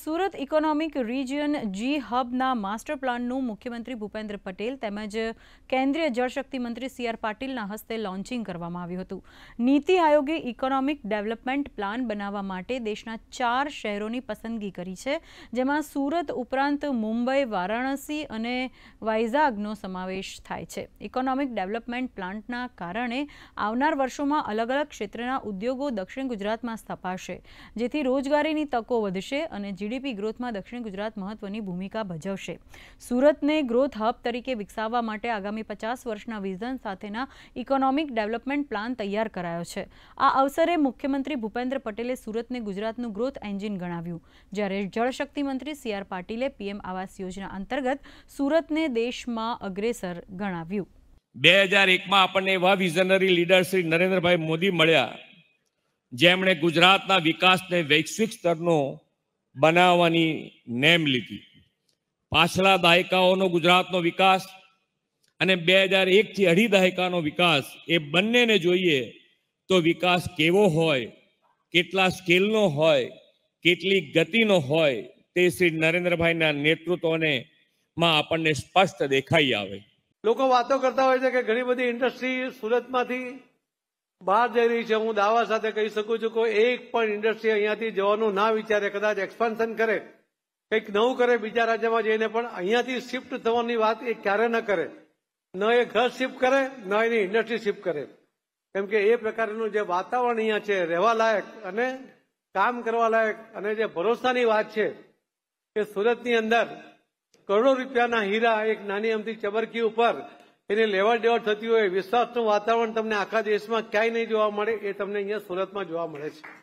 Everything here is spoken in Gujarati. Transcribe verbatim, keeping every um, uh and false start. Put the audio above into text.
સુરત ઇકોનોમિક રિજિયન જી હબના માસ્ટર પ્લાનનું મુખ્યમંત્રી ભૂપેન્દ્ર પટેલ તેમજ કેન્દ્રીય જળશક્તિ મંત્રી સી આર પાટીલના હસ્તે લોન્ચિંગ કરવામાં આવ્યું હતું। નીતિ આયોગે ઇકોનોમિક ડેવલપમેન્ટ પ્લાન બનાવવા માટે દેશના ચાર શહેરોની પસંદગી કરી છે, જેમાં સુરત ઉપરાંત મુંબઈ, વારાણસી અને વાઇઝાગનો સમાવેશ થાય છે। ઇકોનોમિક ડેવલપમેન્ટ પ્લાનના કારણે આવનાર વર્ષોમાં અલગ અલગ ક્ષેત્રના ઉદ્યોગો દક્ષિણ ગુજરાતમાં સ્થપાશે, જેથી રોજગારીની તકો વધશે અને જીડીપી ગ્રોથમાં દક્ષિણ ગુજરાત મહત્વની ભૂમિકા ભજવશે। સુરતને ગ્રોથ હબ તરીકે વિકસાવવા માટે આગામી પચાસ વર્ષના વિઝન સાથેના ઇકોનોમિક ડેવલપમેન્ટ પ્લાન તૈયાર કરાયો છે। આ અવસરે મુખ્યમંત્રી ભૂપેન્દ્ર પટેલે સુરતને ગુજરાતનું ગ્રોથ એન્જિન ગણાવ્યું, જ્યારે જળશક્તિ મંત્રી સી આર પાટીલે પીએમ આવાસ યોજના અંતર્ગત સુરતને દેશમાં અગ્રેસર ગણાવ્યું। બે હજાર એકમાં આપણને એવા વિઝનરી લીડર શ્રી નરેન્દ્રભાઈ મોદી મળ્યા, જેમણે ગુજરાતના વિકાસને વૈશ્વિક સ્તરનો બનાવવાની નેમ લીધી। પાછલા દાયકાઓનો ગુજરાતનો વિકાસ અને બે હજાર એક થી અઢી દાયકાનો વિકાસ, એ બંનેને જોઈએ તો વિકાસ કેવો હોય, કેટલા સ્કેલનો હોય, કેટલી ગતિનો હોય, તે શ્રી નરેન્દ્રભાઈના નેતૃત્વને માં આપણને સ્પષ્ટ દેખાઈ આવે। લોકો વાતો કરતા હોય છે કે ઘણી બધી ઇન્ડસ્ટ્રી સુરતમાંથી બહાર જઈ રહી છે। હું દાવા સાથે કહી શકું છું કે એક પણ ઇન્ડસ્ટ્રી અહીંયાથી જવાનું ના વિચારે, કદાચ એક્સપાન્શન કરે, કંઈક નવું કરે બીજા રાજ્યમાં જઈને, પણ અહીંયાથી શિફ્ટ થવાની વાત એ ક્યારે ન કરે। ન એ ઘર શિફ્ટ કરે, ન એની ઇન્ડસ્ટ્રી શિફ્ટ કરે, કેમ કે એ પ્રકારનું જે વાતાવરણ અહીંયા છે, રહેવા લાયક અને કામ કરવા લાયક, અને જે ભરોસાની વાત છે કે સુરતની અંદર કરોડો રૂપિયાના હીરા એક નાની અમથી ચબરકી ઉપર એની લેવડ દેવડ થતી હોય, વિશ્વાસનું વાતાવરણ તમને આખા દેશમાં ક્યાંય નહીં જોવા મળે, એ તમને અહીંયા સુરતમાં જોવા મળે છે।